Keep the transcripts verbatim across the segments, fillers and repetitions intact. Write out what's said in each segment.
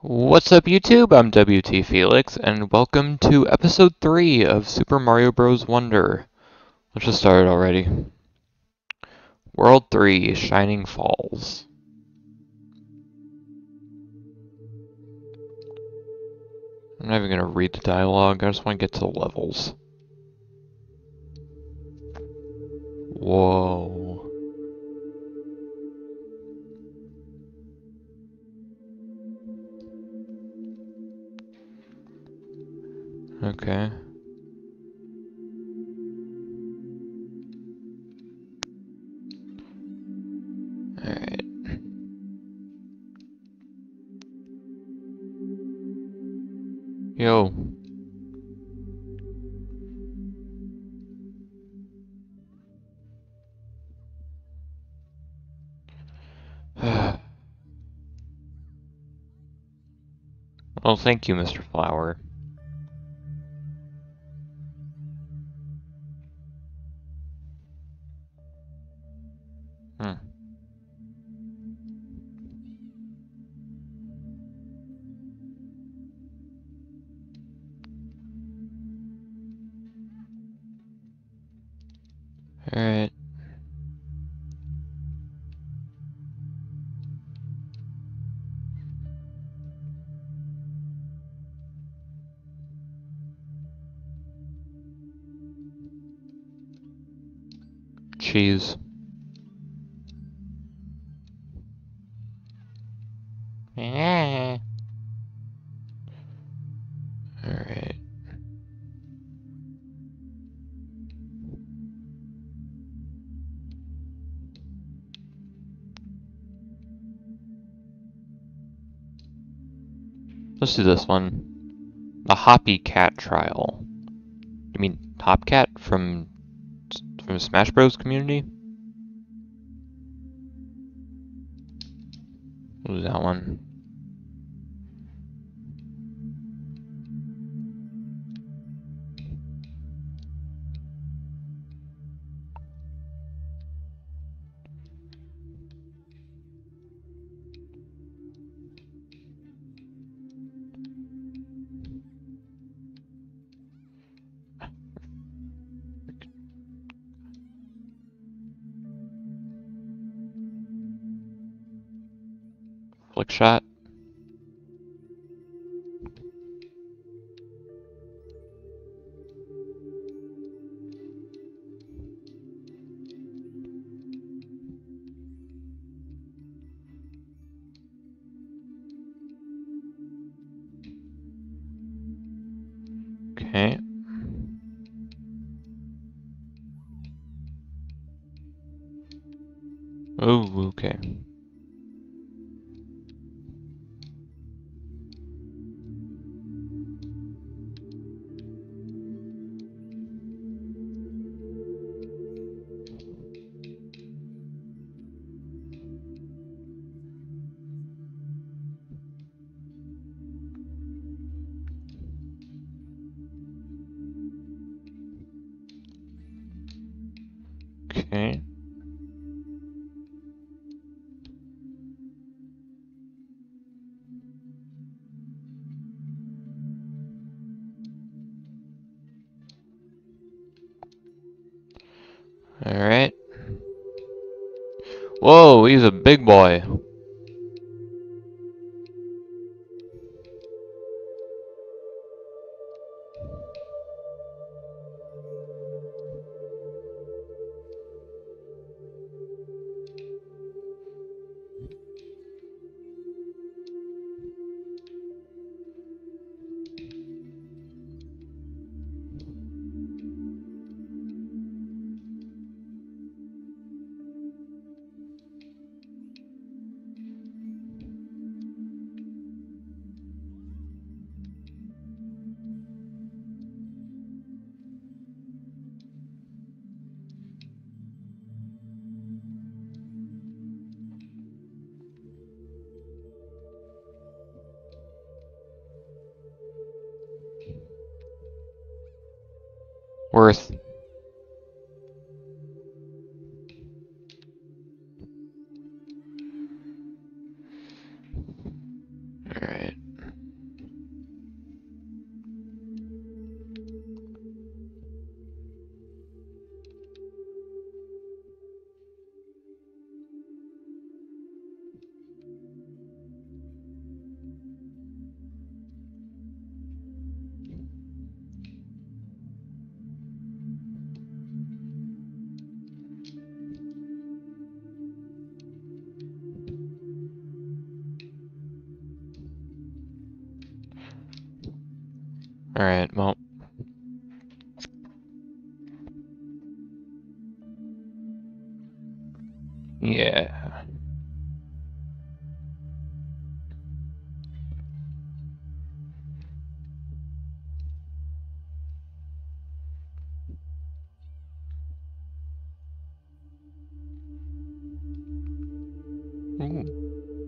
What's up, YouTube? I'm W T Felix, and welcome to episode three of Super Mario Bros. Wonder. Let's just start already. World three, Shining Falls. I'm not even gonna read the dialogue, I just want to get to the levels. Whoa. Okay. Alright. Yo. Well, thank you, Mister Flower. Hmm. Alright. Cheese. Alright. Let's do this one. The Hoppy Cat Trial. You mean Hopcat from from Smash Bros. Community? What was that one? Flick shot? Okay. Oh, okay. Okay. Alright. Whoa, he's a big boy. Worth. Alright. Alright, well. Yeah. Ooh.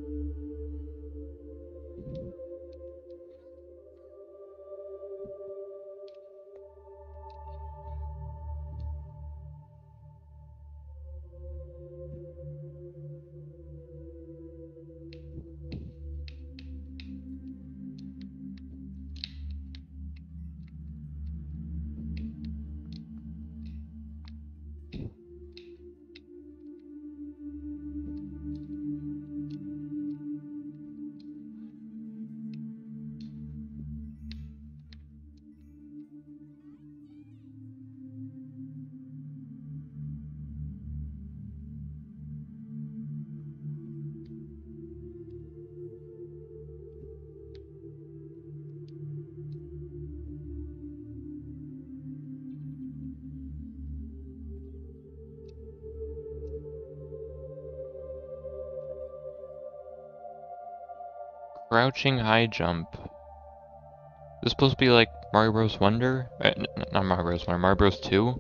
Crouching high jump. This supposed to be like Mario Bros. Wonder? Uh, n not Mario Bros. Wonder, Mario Bros. two?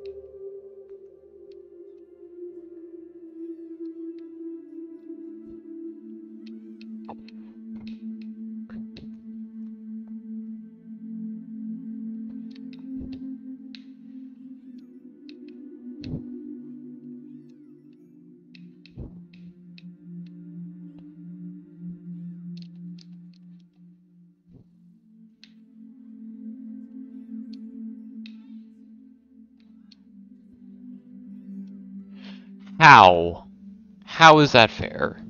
How? How is that fair?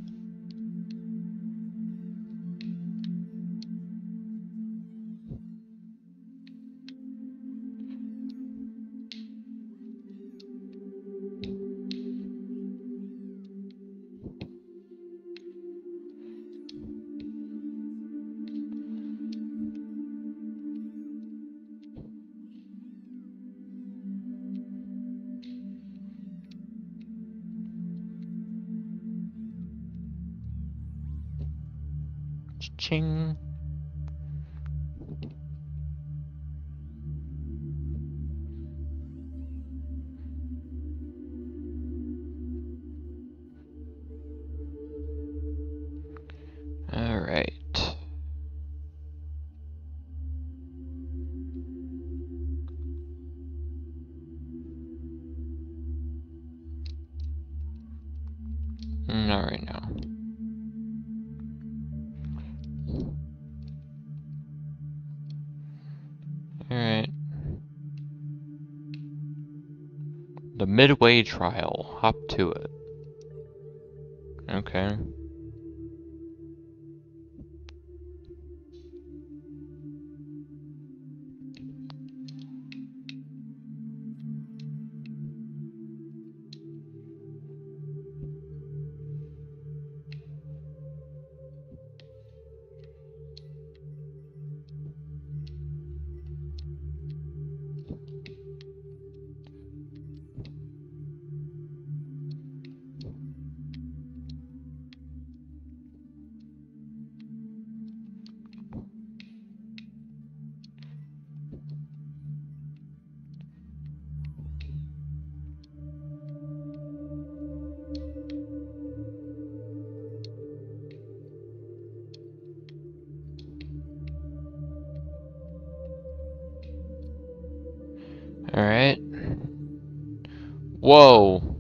Ching. Alright. Not right now. Alright. The Midway Trial. Hop to it. Okay. Alright. Whoa.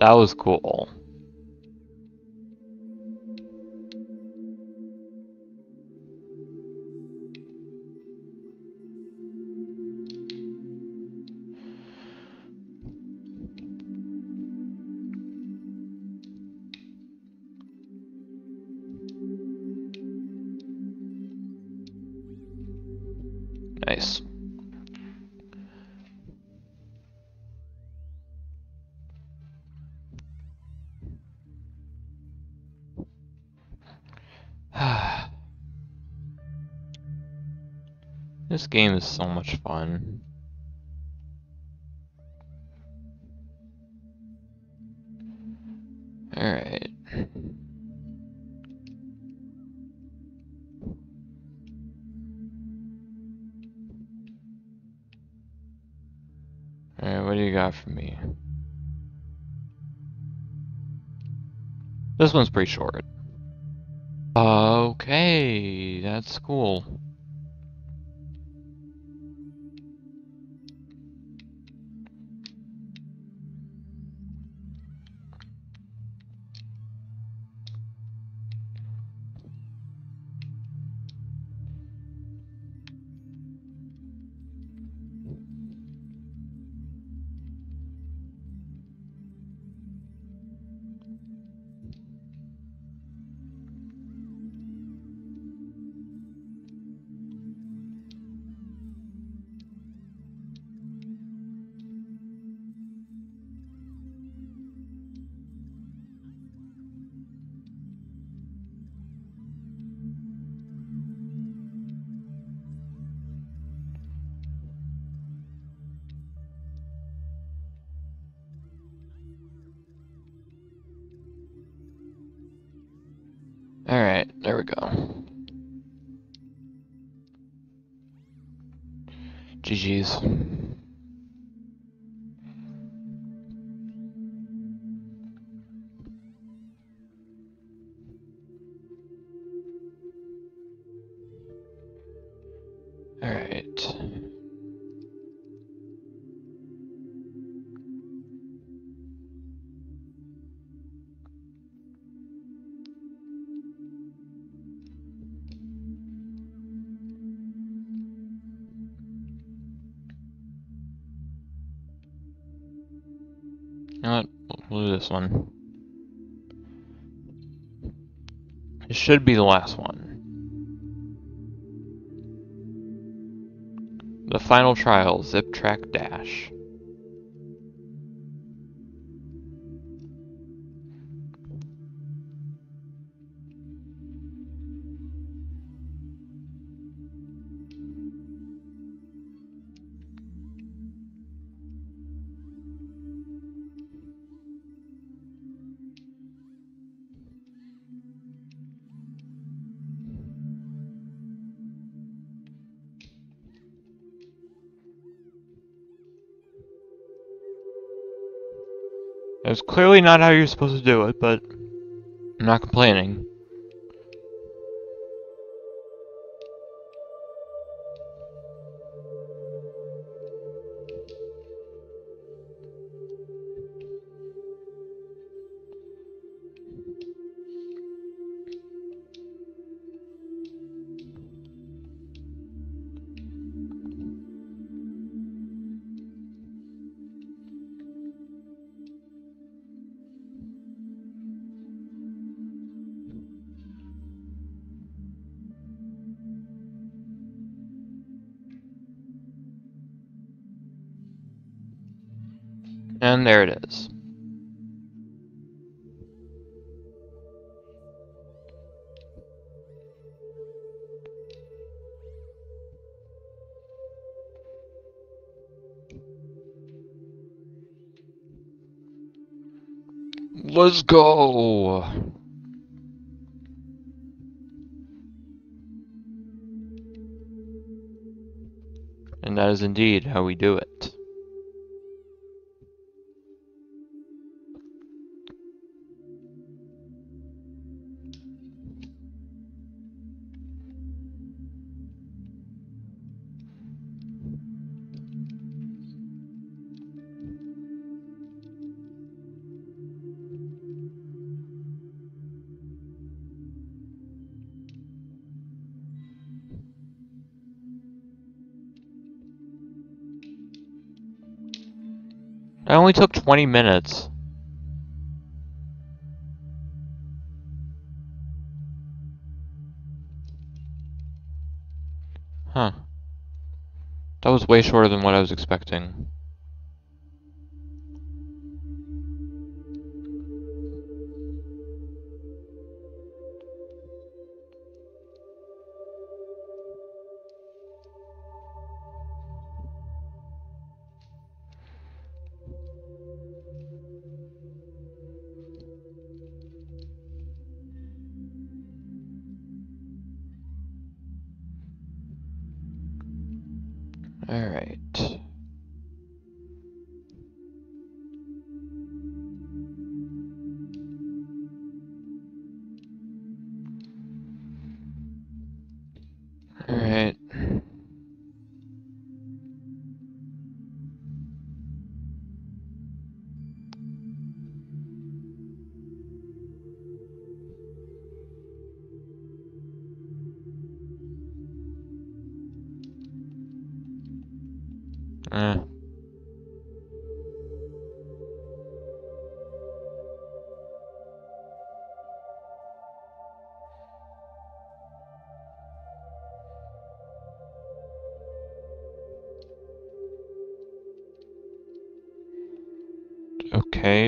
That was cool. Nice. This game is so much fun. Alright. Alright, what do you got for me? This one's pretty short. Okay, that's cool. Alright, there we go. G G's. Alright. You know what? We'll do this one. It should be the last one. The final trial, Zip Track Dash. It was clearly not how you're supposed to do it, but I'm not complaining. And there it is. Let's go! And that is indeed how we do it. It only took twenty minutes. Huh. That was way shorter than what I was expecting. Alright. Alright. Eh. Okay.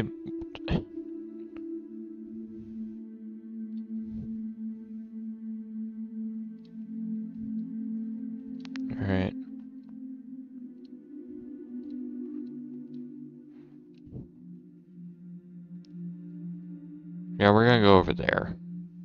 Alright. Yeah, we're gonna go over there.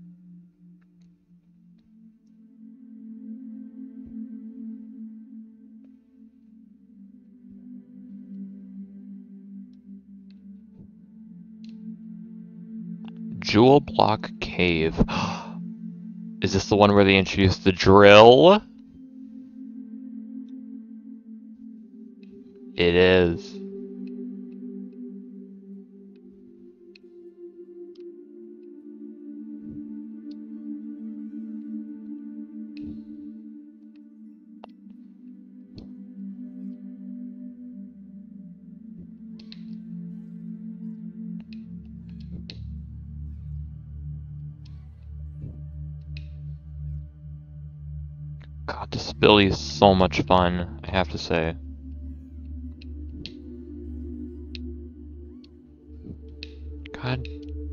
Jewel Block Cave. Is this the one where they introduced the drill? It is. God, this ability is so much fun, I have to say. God.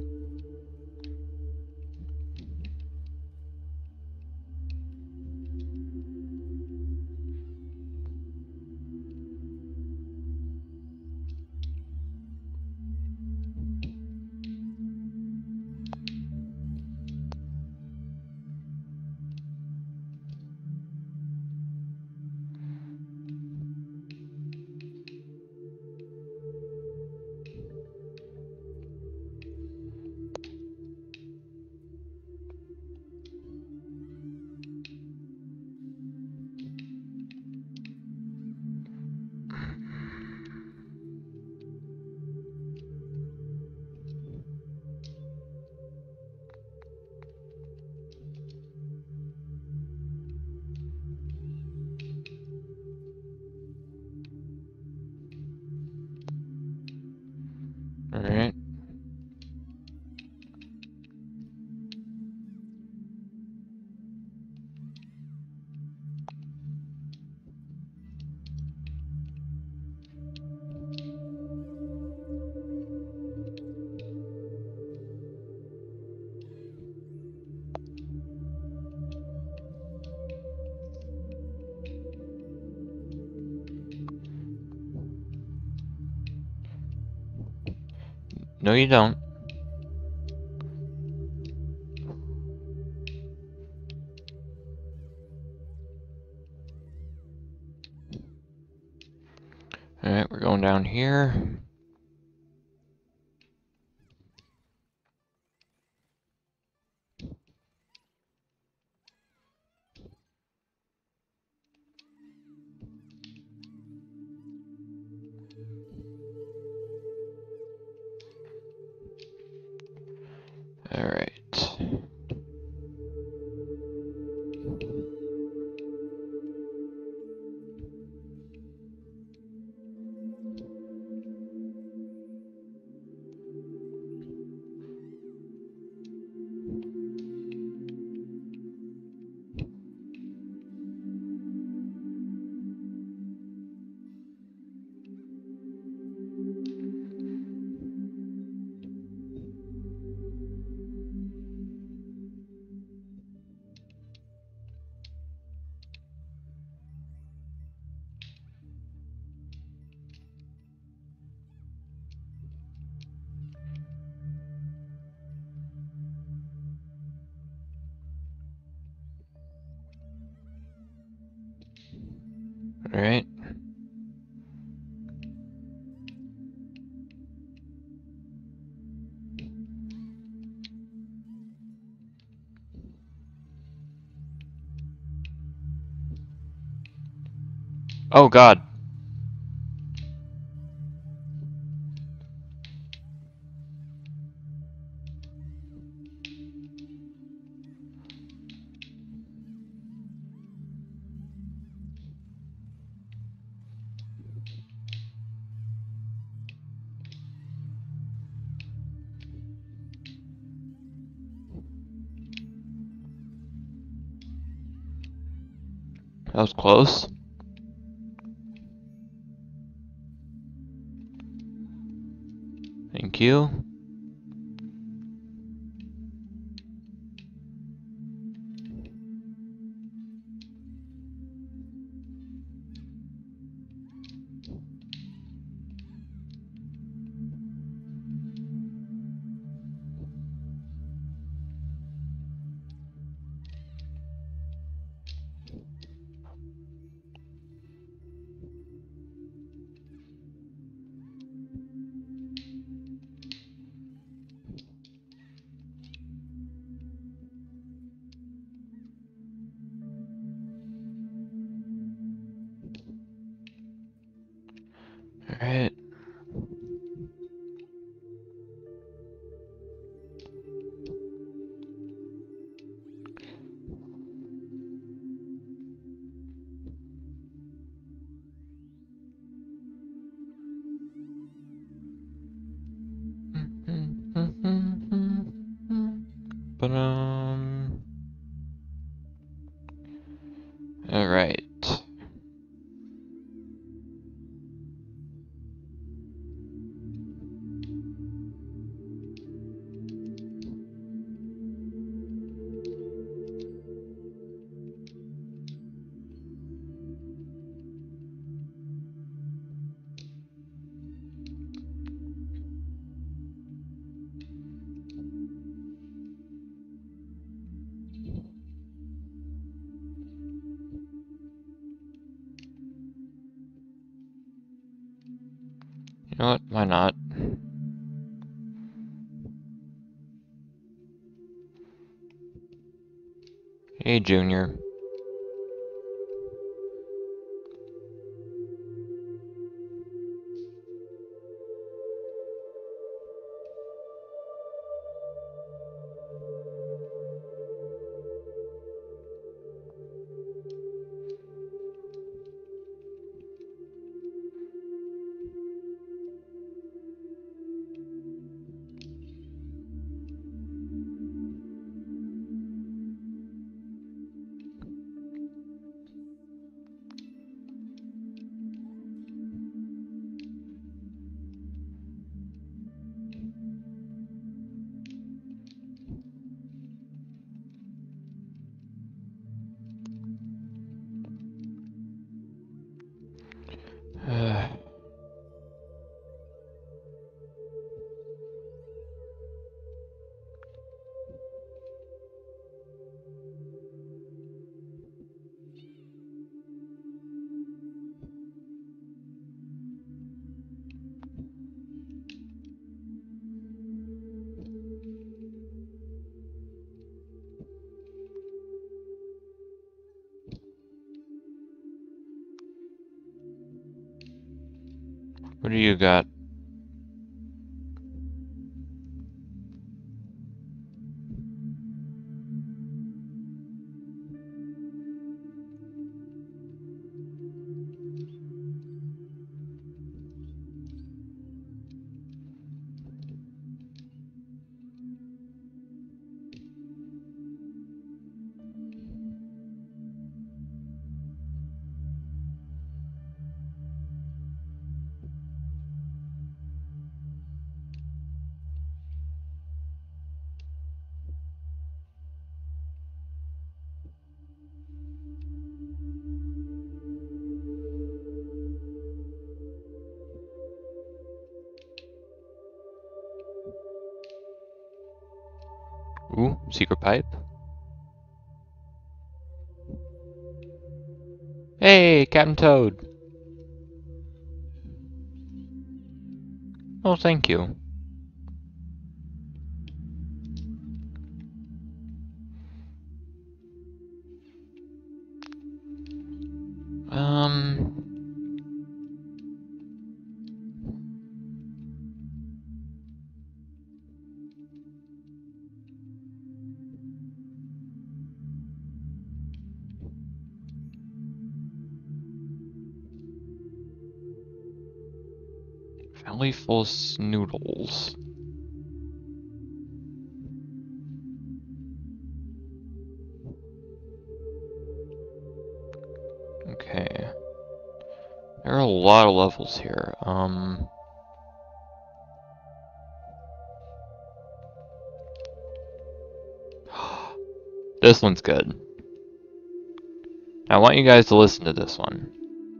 Alright. No, you don't. Alright, we're going down here. Alright. Alright. Oh god. That was close. Thank you. Alright. But um Alright. You know what? Why not? Hey, Junior. What do you got? Ooh, secret pipe. Hey, Captain Toad. Oh, thank you. Um... Valley full of snoodles. Okay. There are a lot of levels here. Um... This one's good. I want you guys to listen to this one.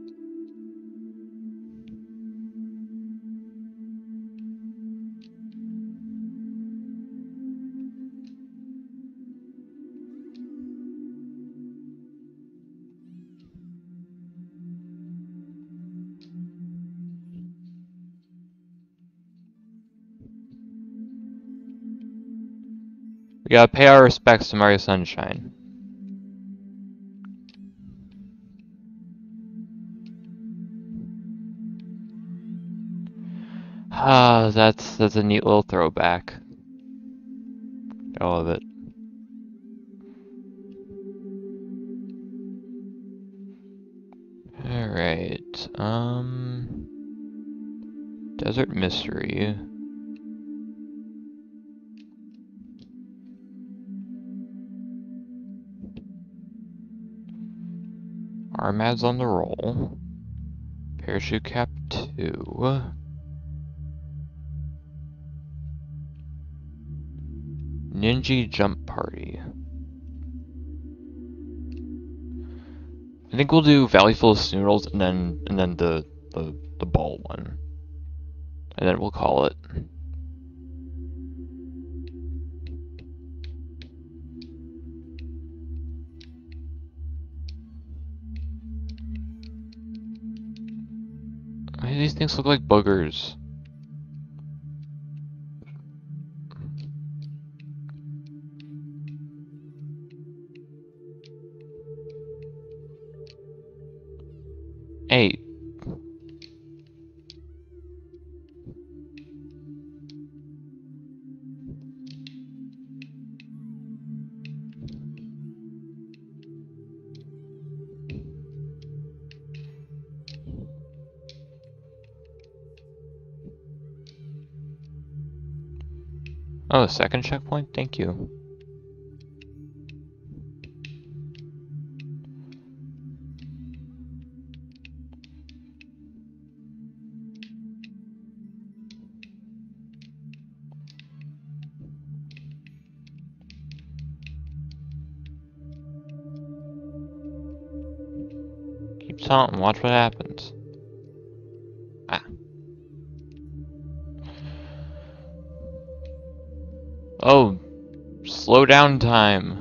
We gotta pay our respects to Mario Sunshine. Ah, that's that's a neat little throwback. I love it. Alright, um... Desert Mystery. Armad's on the roll. Parachute Cap two. Ninja Jump Party. I think we'll do Valley Full of Snoodles and then and then the the, the ball one. And then we'll call it. Why do these things look like boogers? Hey. Oh, a second checkpoint? Thank you. Keep silent and watch what happens. Ah. Oh, slow down time.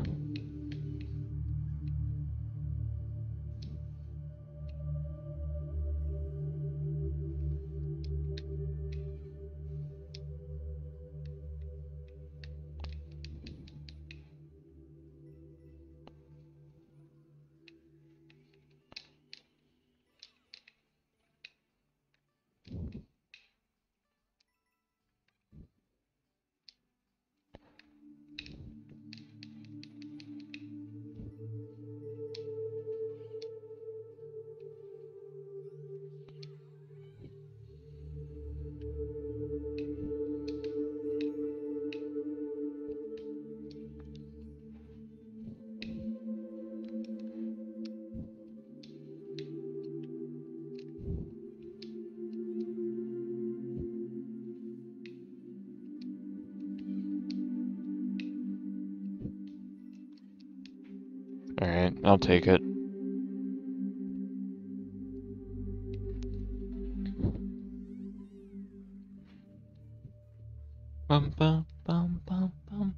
Alright, I'll take it. Bum bum bum bum bum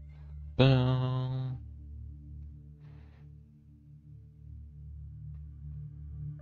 bum.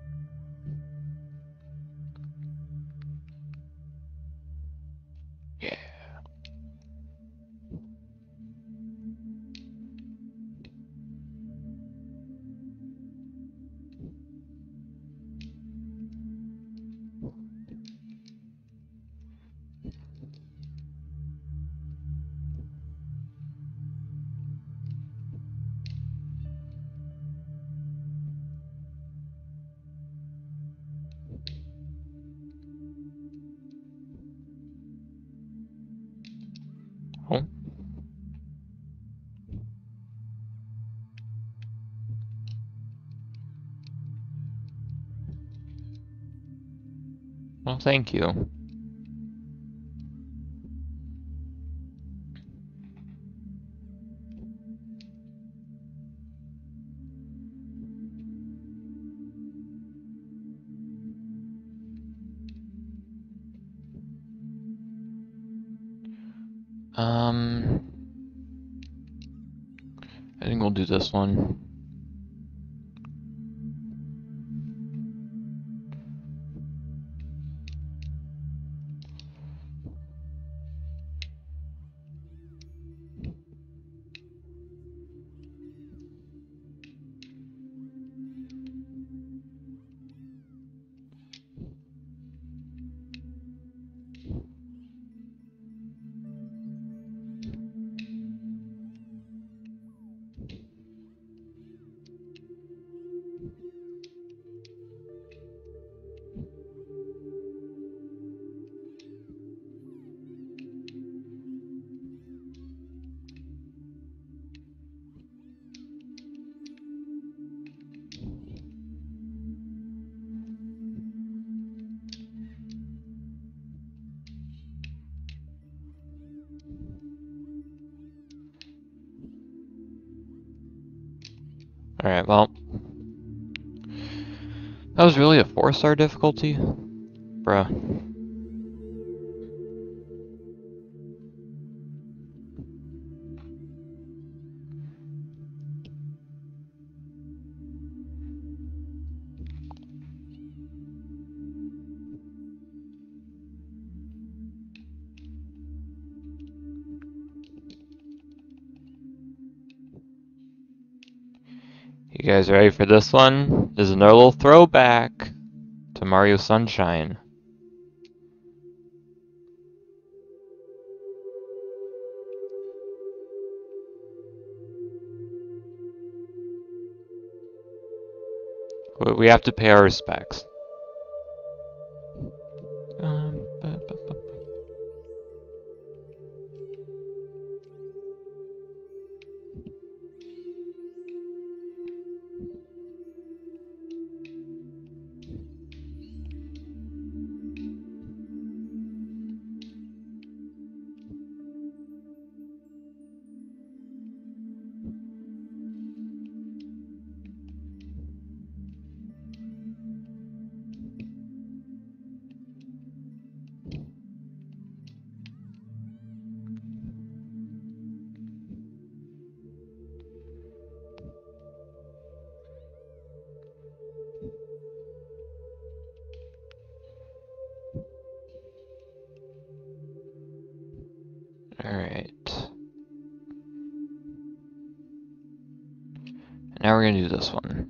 Oh. Well, thank you. Um, I think we'll do this one. Alright, well, that was really a four-star difficulty? Bruh. You guys ready for this one? This is another little throwback to Mario Sunshine. We have to pay our respects. Um, ba, ba, ba. Alright. Now we're gonna do this one.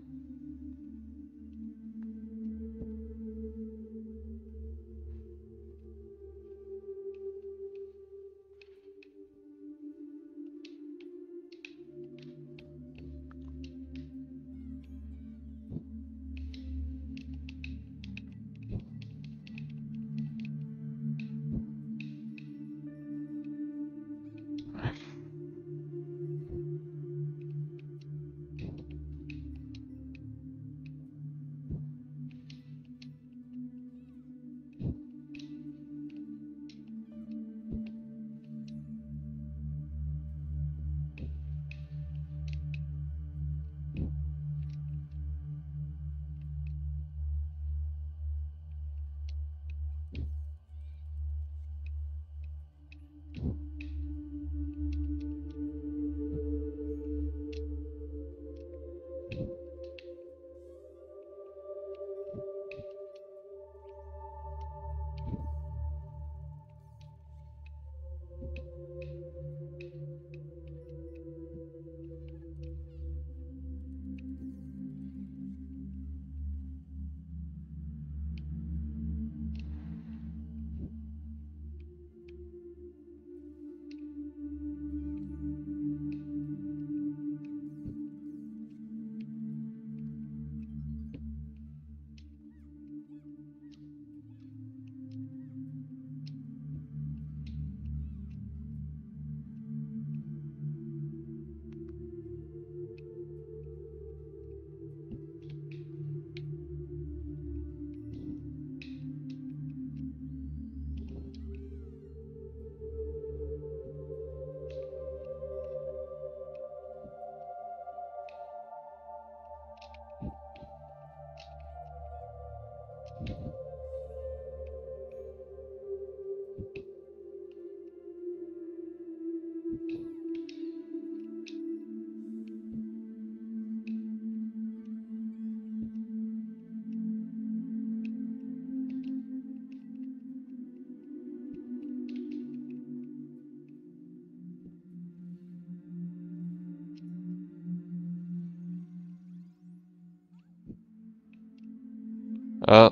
Oh.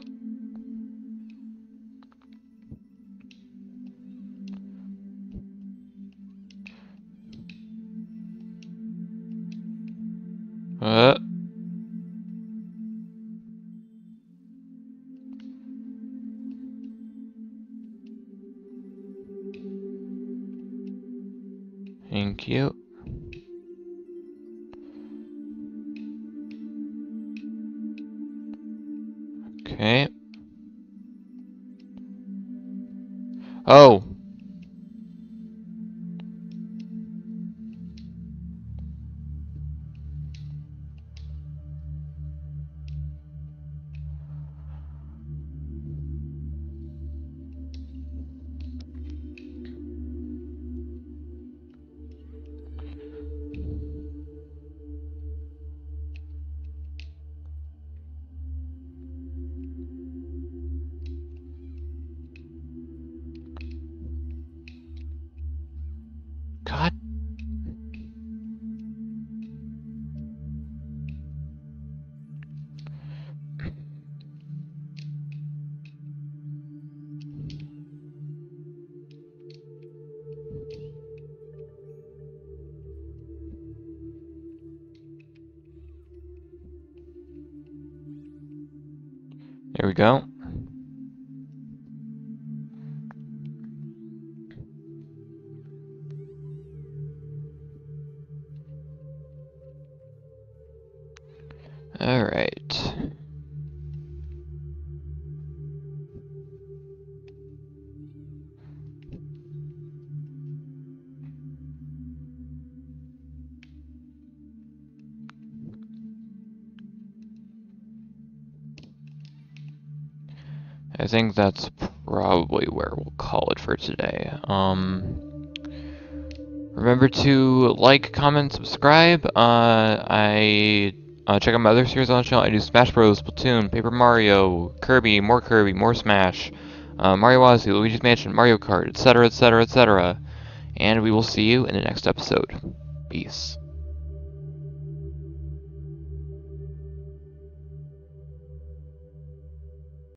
Uh. Thank you. Okay. Oh. God. There we go. All right. I think that's probably where we'll call it for today. Um, remember to like, comment, subscribe. Uh, I uh, check out my other series on the channel. I do Smash Bros, Splatoon, Paper Mario, Kirby, more Kirby, more Smash, uh, Mario Odyssey, Luigi's Mansion, Mario Kart, et cetera, et cetera, et cetera. And we will see you in the next episode. Peace.